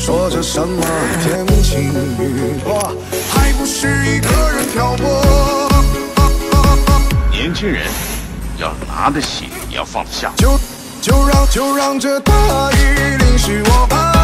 说着什么天晴雨落，还不是一个人漂泊。 年轻人要拿得起，也要放得下。 就让这大雨淋湿我吧。